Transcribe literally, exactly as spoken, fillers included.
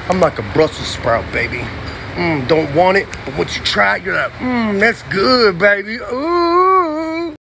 I'm like a Brussels sprout, baby. Mm, don't want it, but once you try it, you're like, mmm, that's good, baby. Ooh.